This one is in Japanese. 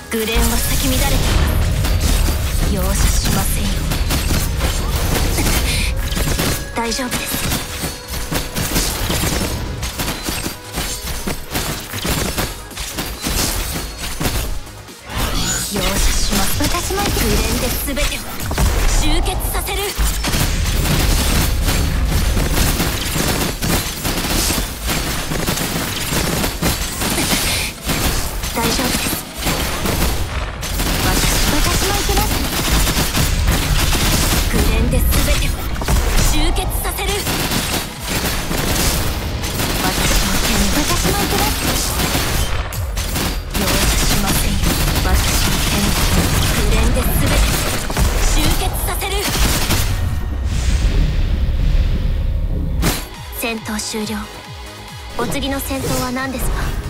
グレンは咲き乱れています。容赦しませんよ。大丈夫です。容赦します。私もグレンで全てを集結させる。大丈夫です。私も行けます。グレンで全てを集結させる。私も行けます。容赦しませんよ。私の剣グレンで全て集結させる。戦闘終了。お次の戦闘は何ですか？